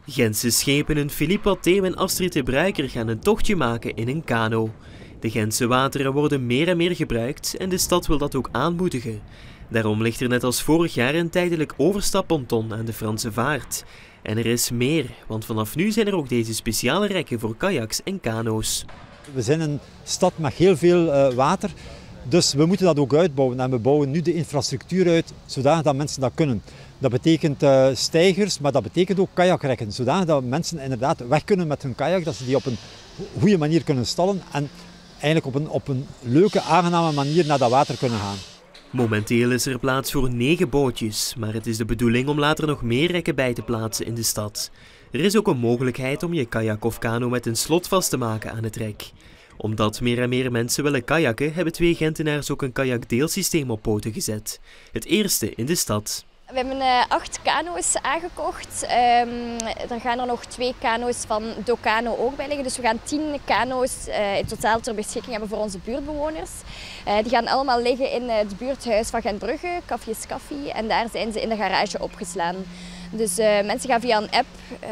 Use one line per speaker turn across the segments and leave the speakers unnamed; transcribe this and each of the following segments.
Gentse schepenen Philippe Watteeuw en Astrid de Bruiker gaan een tochtje maken in een kano. De Gentse wateren worden meer en meer gebruikt en de stad wil dat ook aanmoedigen. Daarom ligt er net als vorig jaar een tijdelijk overstapponton aan de Franse vaart. En er is meer, want vanaf nu zijn er ook deze speciale rekken voor kajaks en kano's.
We zijn een stad met heel veel water, dus we moeten dat ook uitbouwen. En we bouwen nu de infrastructuur uit, zodanig dat mensen dat kunnen. Dat betekent steigers, maar dat betekent ook kajakrekken, zodanig dat mensen inderdaad weg kunnen met hun kajak, dat ze die op een goede manier kunnen stallen en eigenlijk op een leuke, aangename manier naar dat water kunnen gaan.
Momenteel is er plaats voor 9 bootjes, maar het is de bedoeling om later nog meer rekken bij te plaatsen in de stad. Er is ook een mogelijkheid om je kajak of kano met een slot vast te maken aan het rek. Omdat meer en meer mensen willen kajakken, hebben 2 Gentenaars ook een kajakdeelsysteem op poten gezet. Het eerste in de stad.
We hebben 8 kano's aangekocht. Er gaan er nog 2 kano's van Docano ook bij liggen. Dus we gaan 10 kano's in totaal ter beschikking hebben voor onze buurtbewoners. Die gaan allemaal liggen in het buurthuis van Gentbrugge, Café Scaffi. En daar zijn ze in de garage opgeslaan. Dus mensen gaan via een app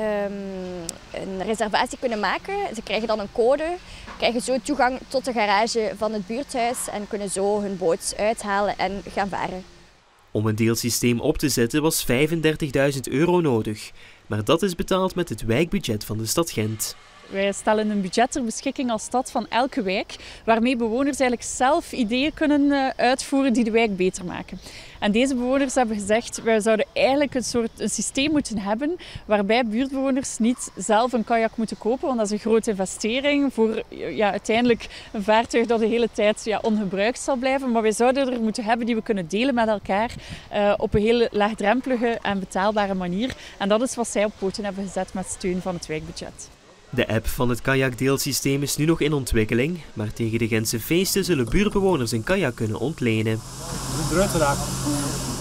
een reservatie kunnen maken. Ze krijgen dan een code, krijgen zo toegang tot de garage van het buurthuis en kunnen zo hun boot uithalen en gaan varen.
Om een deelsysteem op te zetten was €35.000 nodig, maar dat is betaald met het wijkbudget van de stad Gent.
Wij stellen een budget ter beschikking als stad van elke wijk, waarmee bewoners eigenlijk zelf ideeën kunnen uitvoeren die de wijk beter maken. En deze bewoners hebben gezegd, wij zouden eigenlijk een systeem moeten hebben waarbij buurtbewoners niet zelf een kajak moeten kopen, want dat is een grote investering voor uiteindelijk een vaartuig dat de hele tijd ongebruikt zal blijven. Maar wij zouden er moeten hebben die we kunnen delen met elkaar op een hele laagdrempelige en betaalbare manier. En dat is wat zij op poten hebben gezet met steun van het wijkbudget.
De app van het kajakdeelsysteem is nu nog in ontwikkeling, maar tegen de Gentse feesten zullen buurtbewoners een kajak kunnen ontlenen.
Eruit geraakt.